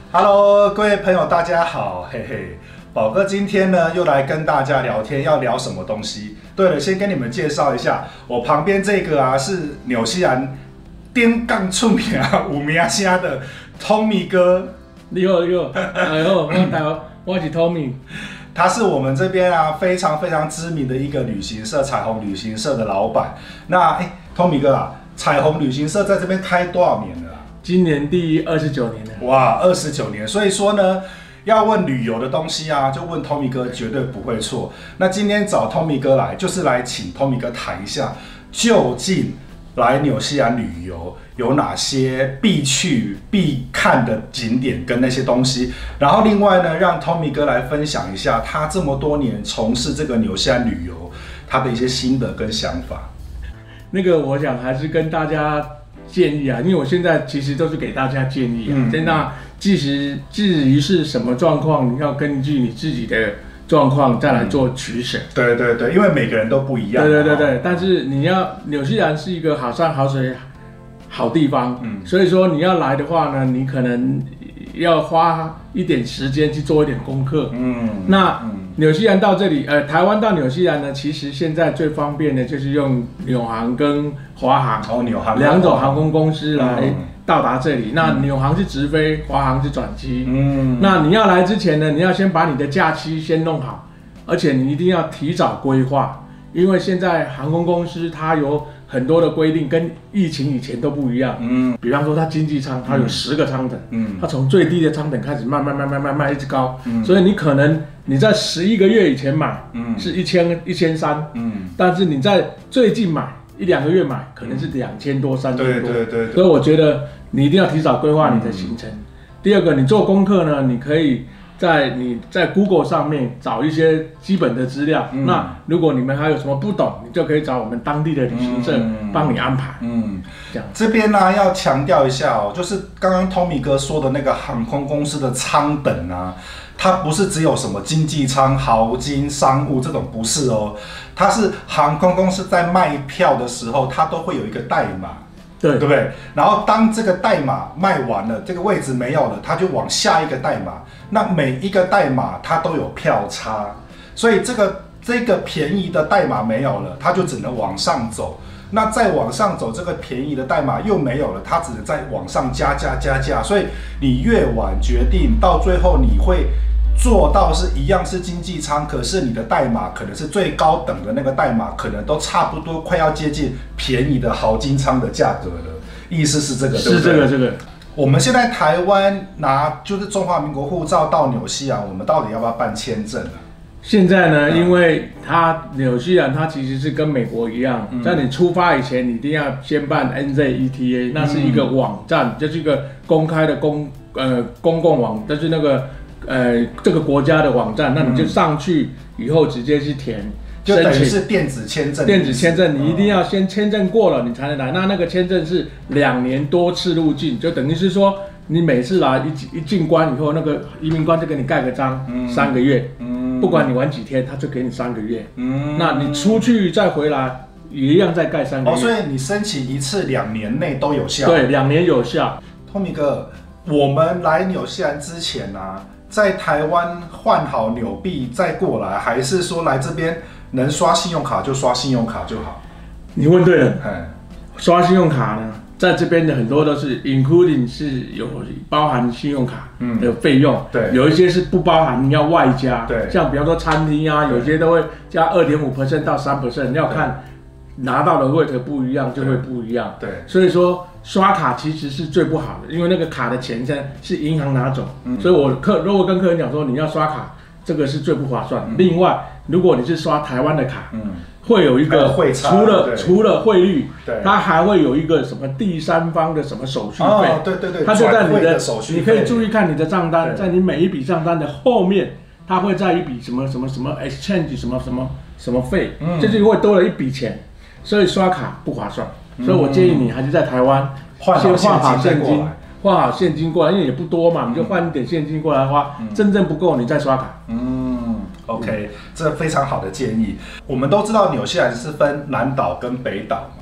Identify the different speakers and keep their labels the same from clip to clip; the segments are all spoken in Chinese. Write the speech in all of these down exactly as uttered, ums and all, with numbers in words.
Speaker 1: Hello， 各位朋友，大家好，嘿嘿，宝哥今天呢又来跟大家聊天，要聊什么东西？对了，先跟你们介绍一下，我旁边这个啊是纽西兰颠杠出名啊有名声的 Tommy 哥。
Speaker 2: 你好，你好，哎呦，我台湾，我是 Tommy。
Speaker 1: 他是我们这边啊非常非常知名的一个旅行社，彩虹旅行社的老板。那哎 ，Tommy 哥啊，彩虹旅行社在这边开多少年了啊？
Speaker 2: 今年第二十九年了。
Speaker 1: 哇，二十九年，所以说呢，要问旅游的东西啊，就问 Tommy 哥绝对不会错。那今天找 Tommy 哥来，就是来请 Tommy 哥谈一下，究竟来纽西兰旅游有哪些必去必看的景点跟那些东西。然后另外呢，让 Tommy 哥来分享一下他这么多年从事这个纽西兰旅游，他的一些心得跟想法。
Speaker 2: 那个，我想还是跟大家建议啊，因为我现在其实都是给大家建议啊。嗯、那即使至于是什么状况，你要根据你自己的状况再来做取舍。
Speaker 1: 嗯、对对对，因为每个人都不一样。
Speaker 2: 对对对对，但是你要纽西兰是一个好山好水好地方，嗯，所以说你要来的话呢，你可能要花一点时间去做一点功课。嗯，那、嗯、纽西兰到这里，呃，台湾到纽西兰呢，其实现在最方便的就是用纽航跟华航，
Speaker 1: 哦，纽航
Speaker 2: 两种航空公司来到达这里。嗯、那纽航是直飞，华航是转机。嗯，那你要来之前呢，你要先把你的假期先弄好，而且你一定要提早规划，因为现在航空公司它有很多的规定跟疫情以前都不一样，嗯，比方说它经济舱，它有十个舱等，嗯，它从最低的舱等开始慢慢慢慢慢慢一直高，嗯，所以你可能你在十一个月以前买，嗯，是一千一千三，嗯，但是你在最近买一两个月买，可能是两千多三千多，对对 对, 对，所以我觉得你一定要提早规划你的行程。嗯、第二个，你做功课呢，你可以在你在 Google 上面找一些基本的资料，嗯、那如果你们还有什么不懂，你就可以找我们当地的旅行社帮你安排。嗯，
Speaker 1: 这样这边呢、啊、要强调一下哦，就是刚刚 Tommy 哥说的那个航空公司的舱等啊，它不是只有什么经济舱、豪金、商务这种，不是哦，它是航空公司在卖票的时候，它都会有一个代码。对，对不对？然后当这个代码卖完了，这个位置没有了，它就往下一个代码。那每一个代码它都有票差，所以这个这个便宜的代码没有了，它就只能往上走。那再往上走，这个便宜的代码又没有了，它只能再往上加加加加。所以你越晚决定，到最后你会做到是一样是经济舱，可是你的代码可能是最高等的那个代码，可能都差不多快要接近便宜的豪金舱的价格了。意思是这个，对不对？
Speaker 2: 是这个这个。
Speaker 1: 我们现在台湾拿就是中华民国护照到纽西兰，我们到底要不要办签证啊？
Speaker 2: 现在呢，嗯、因为它纽西兰它其实是跟美国一样，嗯、在你出发以前，你一定要先办 N Z E T A， 那是一个网站，嗯、就是一个公开的公呃公共网，就是那个。呃，这个国家的网站，那你就上去以后直接去填，
Speaker 1: 就等于是电子签证。
Speaker 2: 电子签证，你一定要先签证过了，你才能来。那那个签证是两年多次入境，就等于是说，你每次来一一进关以后，那个移民官就给你盖个章，嗯、三个月，嗯、不管你玩几天，他就给你三个月。嗯、那你出去再回来，也一样再盖三个月。
Speaker 1: 哦，所以你申请一次两年内都有效。
Speaker 2: 对，两年有效。
Speaker 1: Tommy 哥，我们来纽西兰之前啊。在台湾换好纽币再过来，还是说来这边能刷信用卡就刷信用卡就好？
Speaker 2: 你问对了，刷信用卡呢，在这边的很多都是 including 是有包含信用卡的费用，嗯、对，有一些是不包含，你要外加，对，像比方说餐厅啊，有些都会加二点五 percent 到三 percent， 要看拿到的 rate 不一样就会不一样，对，所以说。刷卡其实是最不好的，因为那个卡的钱现在是银行拿走，嗯、所以我客如果跟客人讲说你要刷卡，这个是最不划算。嗯、另外，如果你是刷台湾的卡，嗯、会有一个
Speaker 1: 汇差，
Speaker 2: 除了除了汇率，它还会有一个什么第三方的什么手续费，
Speaker 1: 哦，对对对，
Speaker 2: 它就在你的
Speaker 1: 手续费，
Speaker 2: 你可以注意看你的账单，在你每一笔账单的后面，它会在一笔什么什么什么 exchange 什么什么什么费，嗯、这就会多了一笔钱，所以刷卡不划算。所以我建议你还是在台湾先换好现金，换好现金过来，因为也不多嘛，你就换一点现金过来花，嗯、真正不够你再刷卡。
Speaker 1: 嗯 ，OK， 嗯、这非常好的建议。我们都知道纽西兰是分南岛跟北岛嘛，嗯、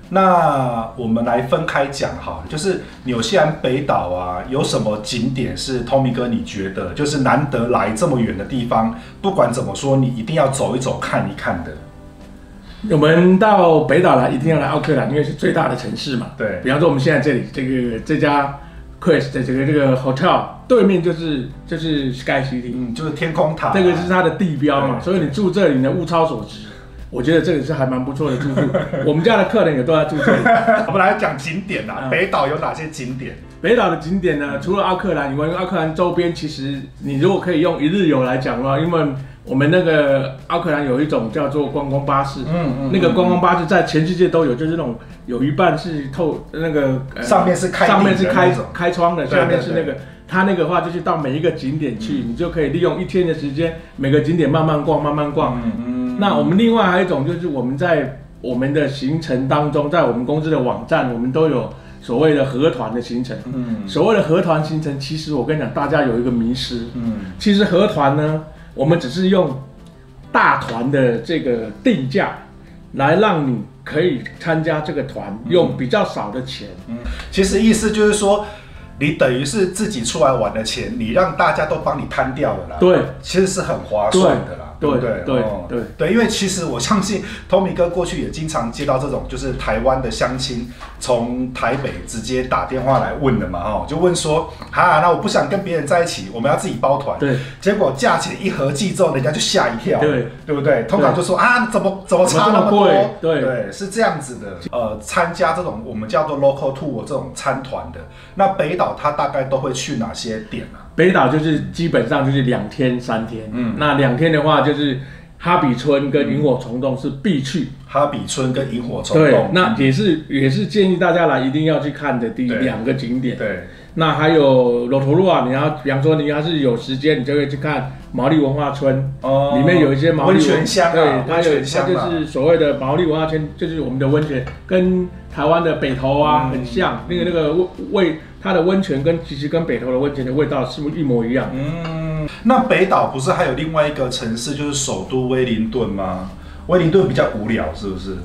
Speaker 1: 那我们来分开讲哈，就是纽西兰北岛啊，有什么景点是 Tommy 哥你觉得就是难得来这么远的地方，不管怎么说，你一定要走一走、看一看的？
Speaker 2: 我们到北岛来，一定要来奥克兰，因为是最大的城市嘛。
Speaker 1: 对，
Speaker 2: 比方说我们现在这里这个这家 Quest 的这个这个 hotel 对面就是就是 Sky City，
Speaker 1: 嗯，就是天空塔，
Speaker 2: 这个是它的地标嘛，所以你住这里呢，物超所值。我觉得这个是还蛮不错的住宿，我们家的客人也都在住这里。
Speaker 1: 我们来讲景点啊，北岛有哪些景点？
Speaker 2: 北岛的景点呢，除了奥克兰以外，奥克兰周边其实你如果可以用一日游来讲的话，因为我们那个奥克兰有一种叫做观光巴士，嗯嗯，那个观光巴士在全世界都有，就是那种有一半是透那个、呃、
Speaker 1: 上面是开
Speaker 2: 上面是开开窗的，下面是那个。它那个的话就是到每一个景点去，嗯、你就可以利用一天的时间，每个景点慢慢逛，慢慢逛。嗯嗯。那我们另外还有一种就是我们在我们的行程当中，在我们公司的网站，我们都有所谓的合团的行程。嗯。所谓的合团行程，其实我跟你讲，大家有一个迷失。嗯。其实合团呢，我们只是用大团的这个定价来让你可以参加这个团，用比较少的钱。
Speaker 1: 嗯。其实意思就是说。你等于是自己出来玩的钱，你让大家都帮你摊掉了啦。
Speaker 2: 对，
Speaker 1: 其实是很划算的啦，对不对？
Speaker 2: 对对
Speaker 1: 对，因为其实我相信 Tommy 哥过去也经常接到这种，就是台湾的乡亲从台北直接打电话来问的嘛，哦，就问说，啊，那我不想跟别人在一起，我们要自己包团。
Speaker 2: 对，
Speaker 1: 结果价钱一合计之后，人家就吓一跳，
Speaker 2: 对，
Speaker 1: 对不对？通常就说啊，怎么怎么差那么多？
Speaker 2: 对
Speaker 1: 对，是这样子的。呃，参加这种我们叫做 local tour 这种参团的，那北岛它大概都会去哪些点啊？
Speaker 2: 北岛就是基本上就是两天三天，嗯，那两天的话就是哈比村跟萤火虫洞是必去，
Speaker 1: 哈比村跟萤火虫洞，
Speaker 2: 对，那也是也是建议大家来一定要去看的第两个景点，
Speaker 1: 对。
Speaker 2: 那还有罗陀路啊，你要比方说你要是有时间，你就会去看毛利文化村，哦，里面有一些毛利
Speaker 1: 温泉乡，
Speaker 2: 对，它有它就是所谓的毛利文化圈，就是我们的温泉，跟台湾的北投啊、嗯、很像，那个那个味，它的温泉跟其实跟北投的温泉的味道是不是一模一样？
Speaker 1: 嗯，那北岛不是还有另外一个城市，就是首都威灵顿吗？威灵顿比较无聊，是不是？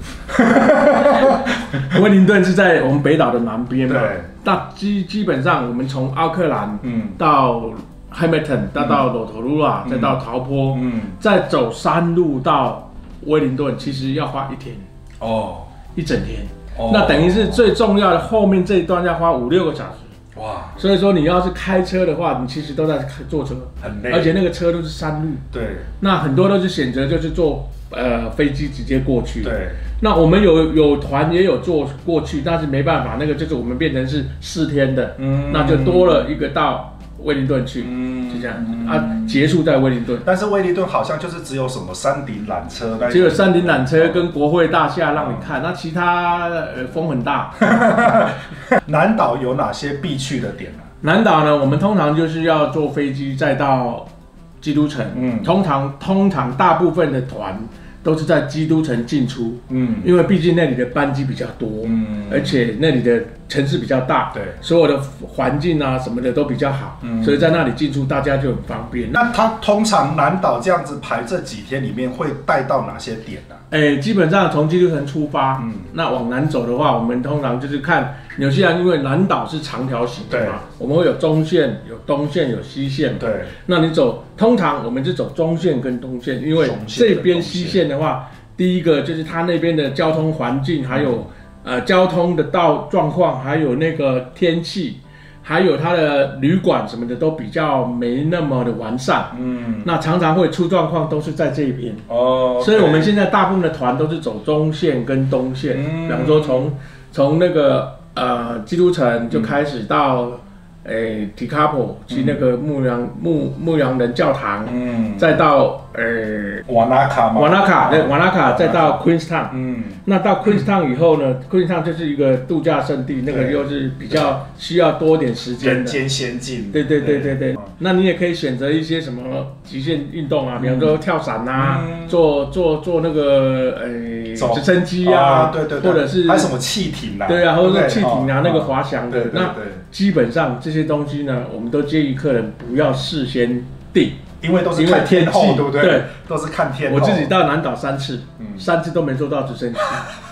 Speaker 2: 威灵顿是在我们北岛的南边嘛。
Speaker 1: 对。
Speaker 2: 那基基本上，我们从奥克兰到 Hamilton， 再到罗陀鲁拉，再到陶坡，嗯，再走山路到威灵顿，其实要花一天。哦。一整天。哦。那等于是最重要的后面这一段要花五六个小时。哇！所以说你要是开车的话，你其实都在坐车，
Speaker 1: 很累，
Speaker 2: 而且那个车都是山路。
Speaker 1: 对。
Speaker 2: 那很多都是选择就是坐。呃，飞机直接过去。
Speaker 1: 对，
Speaker 2: 那我们有有团也有坐过去，但是没办法，那个就是我们变成是四天的，嗯，那就多了一个到威灵顿去，嗯，就这样、嗯、啊，结束在威灵顿。
Speaker 1: 但是威灵顿好像就是只有什么山顶缆车，
Speaker 2: 只有山顶缆车跟国会大厦让你看，嗯、那其他呃风很大。
Speaker 1: 南岛有哪些必去的点呢、啊？
Speaker 2: 南岛呢，我们通常就是要坐飞机再到基督城，嗯，通常通常大部分的团。都是在基督城进出，嗯，因为毕竟那里的班机比较多，嗯，而且那里的城市比较大，
Speaker 1: 对，
Speaker 2: 所有的环境啊什么的都比较好，嗯，所以在那里进出大家就很方便。
Speaker 1: 那他通常南岛这样子排这几天里面会带到哪些点呢、啊？
Speaker 2: 哎，基本上从基督城出发，嗯，那往南走的话，我们通常就是看纽西兰，因为南岛是长条形的嘛，我们会有中线、有东线、有西线，
Speaker 1: 对，
Speaker 2: 那你走，通常我们就走中线跟东线，因为这边西线的话，第一个就是它那边的交通环境，还有呃交通的道状况，还有那个天气，还有它的旅馆什么的都比较没那么的完善，嗯，那常常会出状况都是在这边哦， okay. 所以我们现在大部分的团都是走中线跟东线，嗯，比方说从从那个呃基督城就开始到。诶 ，Tekapo 去那个牧羊牧牧羊人教堂，嗯，再到呃
Speaker 1: 瓦纳卡嘛，
Speaker 2: 瓦纳卡对，瓦纳卡再到 Queenstown， 嗯，那到 Queenstown 以后呢 ，Queenstown 就是一个度假胜地，那个又是比较需要多点时间的，
Speaker 1: 人间仙境，
Speaker 2: 对对对对对。那你也可以选择一些什么极限运动啊，比方说跳伞啊，坐坐坐那个诶直升机啊，
Speaker 1: 对对对，
Speaker 2: 或者是
Speaker 1: 还有什么气艇啊，
Speaker 2: 对啊，或者是气艇啊，那个滑翔的，那基本上这些东西呢，我们都建议客人不要事先订，
Speaker 1: 因为都是看天气，对不对？对，都是看天候。
Speaker 2: 我自己到南岛三次，嗯，三次都没坐到直升机。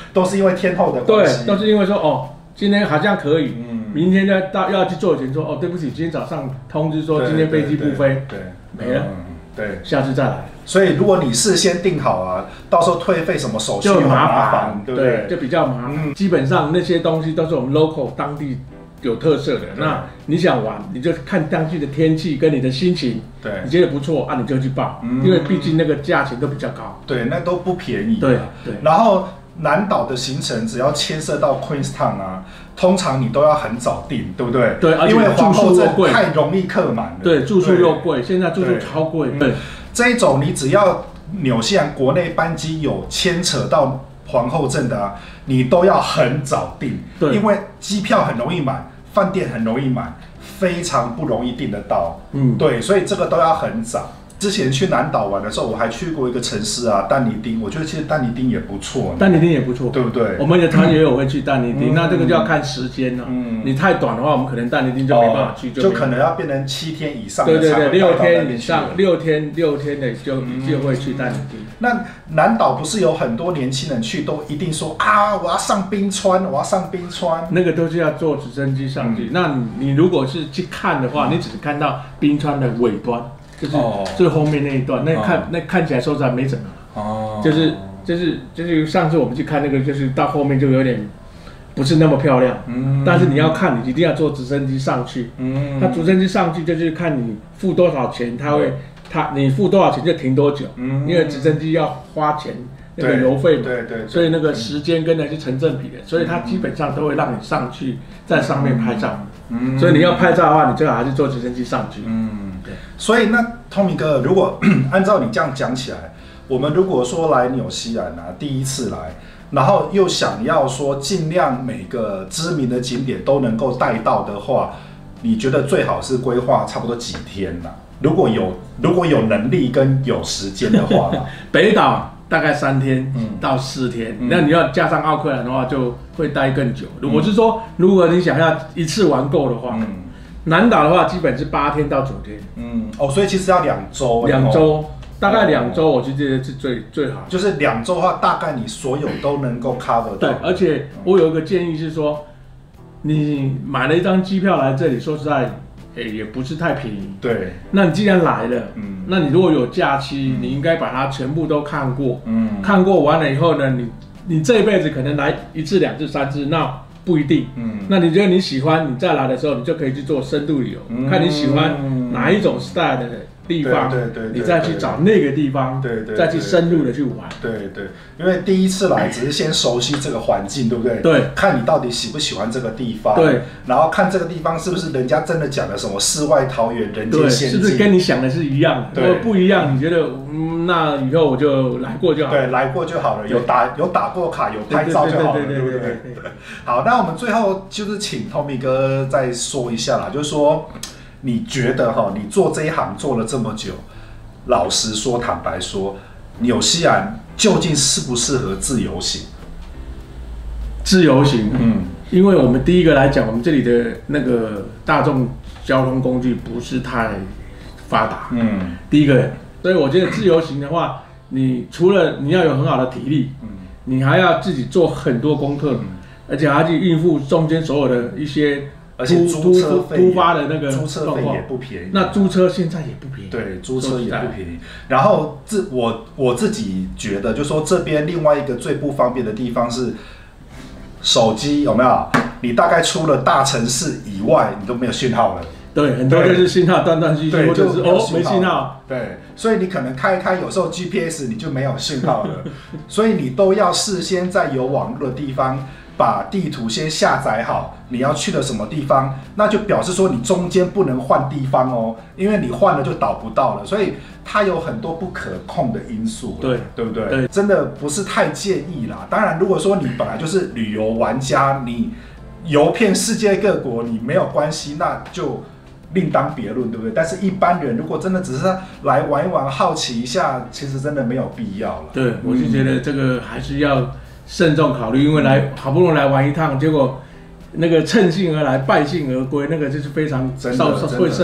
Speaker 1: 都是因为天后的关系，
Speaker 2: 对，都是因为说哦，今天好像可以，嗯，明天要到要去做前说哦，对不起，今天早上通知说今天飞机不飞，
Speaker 1: 对，
Speaker 2: 没了，
Speaker 1: 嗯，对，
Speaker 2: 下次再来。
Speaker 1: 所以如果你事先定好啊，到时候退费什么手续
Speaker 2: 就
Speaker 1: 很麻
Speaker 2: 麻
Speaker 1: 烦，对不对？
Speaker 2: 就比较麻烦。
Speaker 1: 嗯
Speaker 2: 基本上那些东西都是我们 local 当地有特色的。那你想玩，你就看当地的天气跟你的心情，
Speaker 1: 对，
Speaker 2: 你觉得不错啊，你就去报，
Speaker 1: 嗯
Speaker 2: 因为毕竟那个价钱都比较高。
Speaker 1: 对，那都不便宜。
Speaker 2: 对对。
Speaker 1: 然后南岛的行程只要牵涉到 Queenstown 啊，通常你都要很早订，对不对？
Speaker 2: 对，而且
Speaker 1: 因为皇后镇
Speaker 2: 住宿又贵，
Speaker 1: 太容易客满了。
Speaker 2: 对，住宿又贵，现在住宿超贵。对，
Speaker 1: 这一种你只要纽西兰国内班机有牵扯到皇后镇的啊，你都要很早订，
Speaker 2: 对，
Speaker 1: 因为机票很容易满，饭店很容易满，非常不容易订得到。嗯，对，所以这个都要很早。之前去南岛玩的时候，我还去过一个城市啊，但尼丁，我觉得其实但尼丁也不错，
Speaker 2: 但尼丁也不错，
Speaker 1: 对不对？
Speaker 2: 我们的团也有会去但尼丁，
Speaker 1: 嗯、
Speaker 2: 那这个就要看时间了。嗯，你太短的话，我们可能但尼丁就没办法去，
Speaker 1: 哦、就可能要变成七天以上的。
Speaker 2: 对对对，六天以上，六天六天的就、嗯、就会去但尼丁。
Speaker 1: 那南岛不是有很多年轻人去，都一定说啊，我要上冰川，我要上冰川。
Speaker 2: 那个都是要坐直升机上去。嗯、那你你如果是去看的话，你只是看到冰川的尾端。就是最后面那一段，那看、哦、那看起来说实在没怎么，哦，就是就是就是上次我们去看那个，就是到后面就有点不是那么漂亮，嗯，但是你要看，你一定要坐直升机上去，嗯，它直升机上去就是看你付多少钱，它会，它你付多少钱就停多久，嗯，因为直升机要花钱那个油费嘛，
Speaker 1: 对 对, 对，
Speaker 2: 所以那个时间跟那是成正比的，所以它基本上都会让你上去在上面拍照，嗯，所以你要拍照的话，你最好还是坐直升机上去，嗯。
Speaker 1: 所以那 Tommy 哥，如果按照你这样讲起来，我们如果说来纽西兰啊，第一次来，然后又想要说尽量每个知名的景点都能够带到的话，你觉得最好是规划差不多几天呢、啊？如果有如果有能力跟有时间的话，
Speaker 2: 北岛大概三天到四天，嗯、那你要加上奥克兰的话，就会待更久。嗯、我是说，如果你想要一次玩够的话。嗯南岛的话，基本是八天到九天。
Speaker 1: 嗯，哦，所以其实要两周。
Speaker 2: 两周，大概两周，我觉得是最最好。
Speaker 1: 就是两周的话，大概你所有都能够 cover 到。
Speaker 2: 对，而且我有一个建议是说，你买了一张机票来这里，说实在，欸、也不是太便宜。
Speaker 1: 对。
Speaker 2: 那你既然来了，嗯，那你如果有假期，嗯、你应该把它全部都看过。嗯。看过完了以后呢，你你这一辈子可能来一次、两次、三次，那。不一定，嗯，那你觉得你喜欢，你再来的时候，你就可以去做深度旅游，嗯、看你喜欢哪一种 style 的地方，
Speaker 1: 对对 对, 对，
Speaker 2: 你再去找那个地方，
Speaker 1: 对 对, 对，
Speaker 2: 再去深入的去玩，
Speaker 1: 对对，因为第一次来只是先熟悉这个环境，对不对？
Speaker 2: 对，
Speaker 1: 看你到底喜不喜欢这个地方，
Speaker 2: 对，
Speaker 1: 然后看这个世方是不是人家真的讲的什么世外桃源、人间仙境，
Speaker 2: 是不是跟你想的是一样的？如果不一样，你觉得嗯，那以后我就来过就好了，
Speaker 1: 对，来过就好了，有打有打过卡，有拍照就好了，对不对？好，那我们最后就是请 Tommy 哥再说一下啦，就是说。你觉得哈，你做这一行做了这么久，老实说，坦白说，纽西兰究竟适不适合自由行？
Speaker 2: 自由行，嗯，因为我们第一个来讲，我们这里的那个大众交通工具不是太发达，嗯，第一个，所以我觉得自由行的话，你除了你要有很好的体力，嗯，你还要自己做很多功课，嗯、而且还要去应付中间所有的一些。
Speaker 1: 而且租车费
Speaker 2: 突发的那个
Speaker 1: 租车费也不便宜，
Speaker 2: 那租车现在也不便宜，
Speaker 1: 对，租车也不便宜。然后自我我自己觉得，就说这边另外一个最不方便的地方是手机有没有？你大概出了大城市以外，你都没有讯号了。
Speaker 2: 对，很多就是信号断断续续，或者是哦没信号。
Speaker 1: 对，所以你可能开一开，有时候 G P S 你就没有讯号了，所以你都要事先在有网络的地方。把地图先下载好，你要去的什么地方，那就表示说你中间不能换地方哦，因为你换了就导不到了，所以它有很多不可控的因素，
Speaker 2: 对
Speaker 1: 对不对？
Speaker 2: 对，
Speaker 1: 真的不是太建议啦。当然，如果说你本来就是旅游玩家，你游遍世界各国，你没有关系，那就另当别论，对不对？但是一般人如果真的只是来玩一玩、好奇一下，其实真的没有必要了。
Speaker 2: 对，我就觉得这个还是要。慎重考虑，因为来好不容易来玩一趟，结果那个趁兴而来，败兴而归，那个就是非常
Speaker 1: 少
Speaker 2: 会受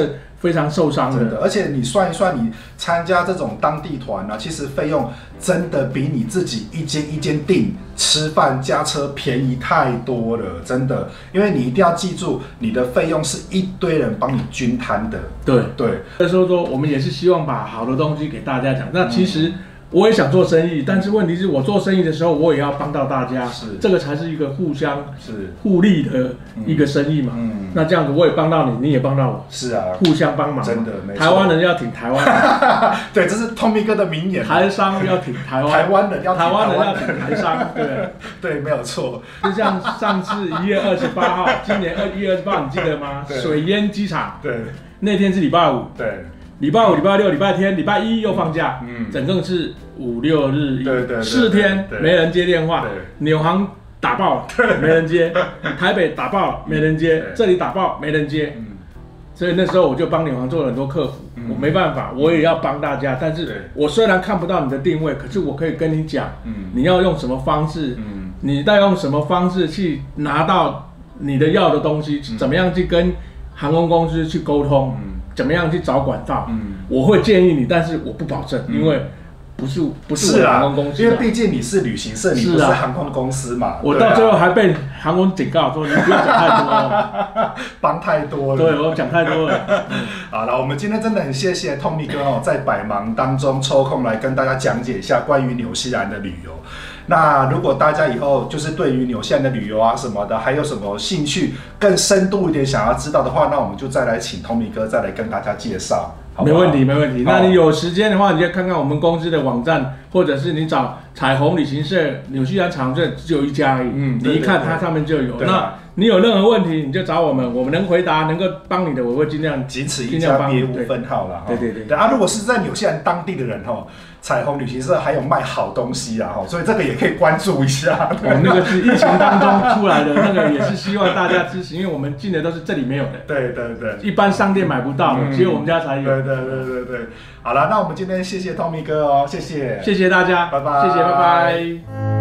Speaker 2: 非常受伤的。
Speaker 1: 真的，而且你算一算，你参加这种当地团啊，其实费用真的比你自己一间一间订吃饭加车便宜太多了，真的。因为你一定要记住，你的费用是一堆人帮你均摊的。
Speaker 2: 对
Speaker 1: 对，
Speaker 2: 所以说说我们也是希望把好的东西给大家讲。那其实。嗯我也想做生意，但是问题是我做生意的时候，我也要帮到大家，
Speaker 1: 是
Speaker 2: 这个才是一个互相
Speaker 1: 是
Speaker 2: 互利的一个生意嘛。嗯，嗯那这样子我也帮到你，你也帮到我，
Speaker 1: 是啊，
Speaker 2: 互相帮忙。
Speaker 1: 真的，没错。
Speaker 2: 台湾人要挺台湾人，
Speaker 1: 对，这是 Tommy 哥的名言。
Speaker 2: 台商要挺台湾，
Speaker 1: 台湾人要挺
Speaker 2: 台湾人要挺台商，对
Speaker 1: 对，没有错。
Speaker 2: 就像上次一月二十八号，今年二一月二十八，你记得吗？水淹机场，
Speaker 1: 对，
Speaker 2: 那天是礼拜五，
Speaker 1: 对。
Speaker 2: 礼拜五、礼拜六、礼拜天、礼拜一又放假，嗯，整共是五六日一，
Speaker 1: 对对，
Speaker 2: 四天没人接电话，纽航打爆了，没人接；台北打爆了，没人接；这里打爆没人接。所以那时候我就帮纽航做了很多客服，我没办法，我也要帮大家。但是我虽然看不到你的定位，可是我可以跟你讲，你要用什么方式，你再用什么方式去拿到你的要的东西，怎么样去跟航空公司去沟通。怎么样去找管道？嗯，我会建议你，但是我不保证，因为不是不是我的航空公司、啊，
Speaker 1: 因为毕竟你是旅行社，你不是航空公司嘛。
Speaker 2: 我到最后还被航空警告说你不要讲太多，
Speaker 1: 帮太多了。
Speaker 2: 对，我讲太多了。
Speaker 1: 好了，我们今天真的很谢谢 Tommy 哥哦，在百忙当中抽空来跟大家讲解一下关于纽西兰的旅游。那如果大家以后就是对于纽西兰的旅游啊什么的，还有什么兴趣更深度一点想要知道的话，那我们就再来请 Tommy 哥再来跟大家介绍。
Speaker 2: 没问题，没问题。那你有时间的话，你就看看我们公司的网站，或者是你找彩虹旅行社、纽西兰彩虹社只有一家而已。嗯，你一看它上面就有。那你有任何问题，你就找我们，我们能回答、能够帮你的，我会尽量
Speaker 1: 仅此一家，别无分号啦。
Speaker 2: 对对对。
Speaker 1: 对啊，如果是在纽西兰当地的人哈，彩虹旅行社还有卖好东西啊哈，所以这个也可以关注一下。
Speaker 2: 哦，那个是疫情当中出来的，那个也是希望大家支持，因为我们进的都是这里没有的。
Speaker 1: 对对对，
Speaker 2: 一般商店买不到的，只有我们家才有。
Speaker 1: 对对对对对。好了，那我们今天谢谢 Tommy 哥哦，谢谢，
Speaker 2: 谢谢大家，
Speaker 1: 拜拜，
Speaker 2: 谢谢，拜拜。